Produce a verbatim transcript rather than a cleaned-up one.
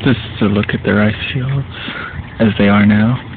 Just to look at their ice fields as they are now.